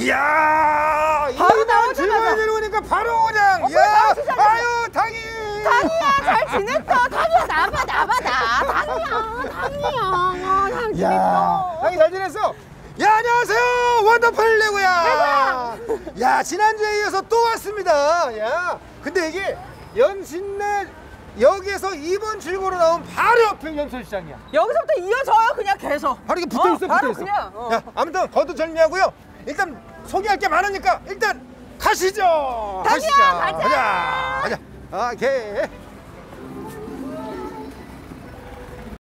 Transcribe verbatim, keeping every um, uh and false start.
이야, 바로 이날 즐거운 나오자마자. 일 오니까 바로 그냥. 어, 야, 바로 시작했어. 아유, 당이. 당이야, 잘 지냈어. 당이야, 나봐, 나봐, 나. 당이야, 당이야. 잘 지냈어. 야, 당이 잘 지냈어? 야, 안녕하세요. 원더풀 레고야. 야, 지난주에 이어서 또 왔습니다. 야, 근데 이게 연신내 역에서 이 번 출구로 나온 바로 옆에 연설시장이야. 여기서부터 이어져요, 그냥 계속. 바로 이게 붙어 있어, 어, 바로 붙어 있어. 그냥, 어. 야, 아무튼 거두절미하고요. 일단 소개할 게 많으니까 일단 가시죠. 당이야, 가자. 가자. 가자. 오케이.